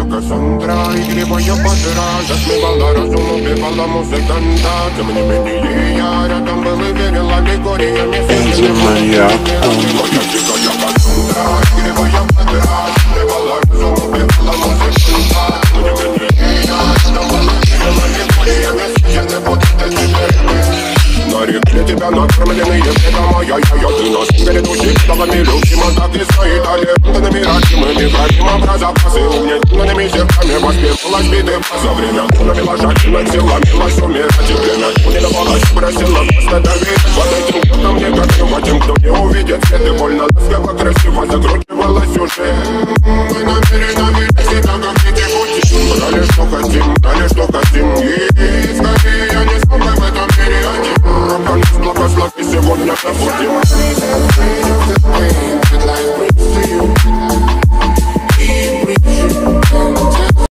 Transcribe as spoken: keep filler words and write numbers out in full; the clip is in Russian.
Кассандра, игривая подра, затмевала разум, убивала музыканта. Тем не менее я рядом был и верил аллегориями. Энди Маньяк. Моя дикая Кассандра, игривая подра, затмевала разум, убивала музыканта. Тем не менее я рядом был и верил аллегориями. Я не буду теперь. Нарекли тебя накормленные хлеба моя, я, я, ты нас перед души, словами любим, а так и стоит талентами, родимыми, правим образопасы, угнетенными зерками, воспевалась биты, за время, кунами ложать, над силами, лась умирать,